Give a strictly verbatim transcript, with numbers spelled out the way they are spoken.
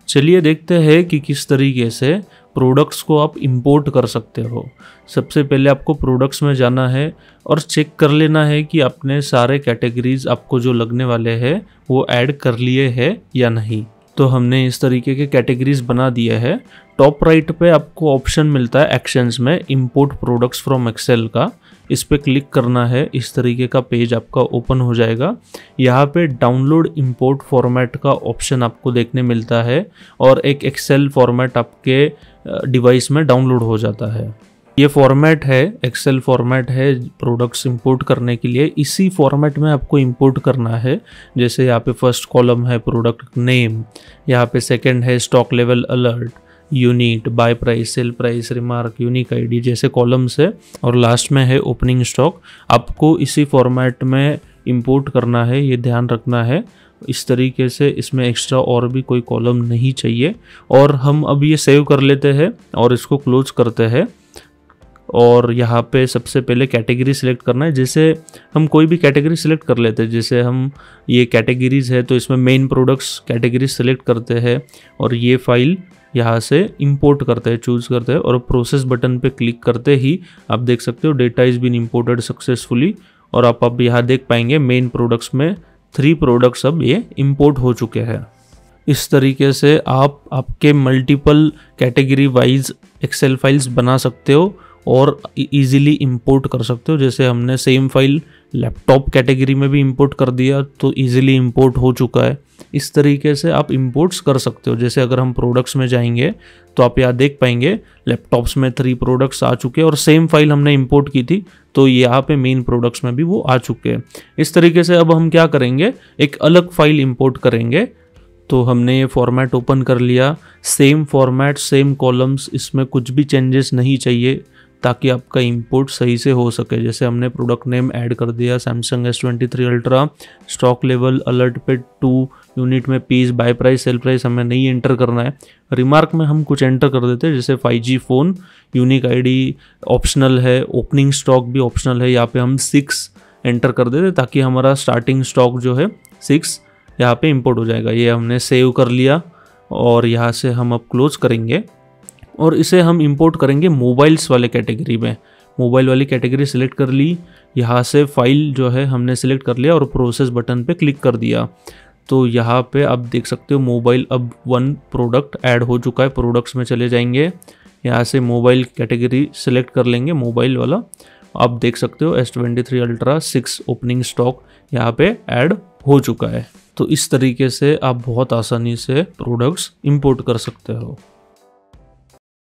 चलिए देखते हैं कि किस तरीके से प्रोडक्ट्स को आप इंपोर्ट कर सकते हो। सबसे पहले आपको प्रोडक्ट्स में जाना है और चेक कर लेना है कि आपने सारे कैटेगरीज आपको जो लगने वाले हैं वो ऐड कर लिए हैं या नहीं। तो हमने इस तरीके के कैटेगरीज बना दिए हैं। टॉप राइट पे आपको ऑप्शन मिलता है एक्शंस में इंपोर्ट प्रोडक्ट्स फ्रॉम एक्सेल का, इस पे क्लिक करना है। इस तरीके का पेज आपका ओपन हो जाएगा। यहाँ पे डाउनलोड इंपोर्ट फॉर्मेट का ऑप्शन आपको देखने मिलता है और एक एक्सेल फॉर्मेट आपके डिवाइस में डाउनलोड हो जाता है। ये फॉर्मेट है, एक्सेल फॉर्मेट है प्रोडक्ट्स इंपोर्ट करने के लिए। इसी फॉर्मेट में आपको इंपोर्ट करना है। जैसे यहाँ पे फर्स्ट कॉलम है प्रोडक्ट नेम, यहाँ पे सेकंड है stock level alert, unit, buy price, sell price, remark, unique ID जैसे कॉलम्स है, और लास्ट में है ओपनिंग स्टॉक। आपको इसी फॉर्मेट में इंपोर्ट करना है, ये ध्यान रखना है। इस तरीके से इसमें एक्स्ट्रा और भी कोई कॉलम नहीं चाहिए। और हम अब ये सेव कर लेते हैं और इसको क्लोज करते हैं। और यहाँ पे सबसे पहले कैटेगरी सिलेक्ट करना है। जैसे हम कोई भी कैटेगरी सिलेक्ट कर लेते हैं, जैसे हम ये कैटेगरीज है तो इसमें मेन प्रोडक्ट्स कैटेगरी सिलेक्ट करते हैं और ये फाइल यहाँ से इंपोर्ट करते हैं, चूज करते हैं और प्रोसेस बटन पे क्लिक करते ही आप देख सकते हो data is been imported successfully. और आप अब यहाँ देख पाएंगे मेन प्रोडक्ट्स में थ्री प्रोडक्ट्स अब ये इंपोर्ट हो चुके हैं। इस तरीके से आप आपके multiple category wise Excel files बना सकते हो और इजीली इंपोर्ट कर सकते हो। जैसे हमने सेम फाइल लैपटॉप कैटेगरी में भी इंपोर्ट कर दिया तो इजीली इंपोर्ट हो चुका है। इस तरीके से आप इंपोर्ट्स कर सकते हो। जैसे अगर हम प्रोडक्ट्स में जाएंगे तो आप यहाँ देख पाएंगे लैपटॉप्स में थ्री प्रोडक्ट्स आ चुके हैं और सेम फाइल हमने इंपोर्ट की थी तो यहाँ पे मेन प्रोडक्ट्स में भी वो आ चुके हैं। इस तरीके से अब हम क्या करेंगे, एक अलग फाइल इंपोर्ट करेंगे। तो हमने ये फॉर्मेट ओपन कर लिया, सेम फॉर्मेट, सेम कॉलम्स, इसमें कुछ भी चेंजेस नहीं चाहिए ताकि आपका इंपोर्ट सही से हो सके। जैसे हमने प्रोडक्ट नेम ऐड कर दिया Samsung S twenty three Ultra, stock level alert पे टू, यूनिट में piece, buy price, sell price हमें नहीं एंटर करना है। रिमार्क में हम कुछ एंटर कर देते हैं जैसे five G phone, unique ID optional है, ओपनिंग स्टॉक भी ऑप्शनल है। यहाँ पे हम सिक्स एंटर कर देते ताकि हमारा स्टार्टिंग स्टॉक जो है सिक्स यहाँ पे इंपोर्ट हो जाएगा। ये हमने सेव कर लिया और यहाँ से हम अब क्लोज करेंगे और इसे हम इंपोर्ट करेंगे मोबाइल्स वाले कैटेगरी में। मोबाइल वाली कैटेगरी सिलेक्ट कर ली, यहाँ से फाइल जो है हमने सिलेक्ट कर लिया और प्रोसेस बटन पे क्लिक कर दिया। तो यहाँ पे आप देख सकते हो मोबाइल अब वन प्रोडक्ट ऐड हो चुका है। प्रोडक्ट्स में चले जाएंगे, यहाँ से मोबाइल कैटेगरी सिलेक्ट कर लेंगे, मोबाइल वाला। आप देख सकते हो S twenty three Ultra six opening stock यहाँ पे ऐड हो चुका है। तो इस तरीके से आप बहुत आसानी से प्रोडक्ट्स इंपोर्ट कर सकते हो।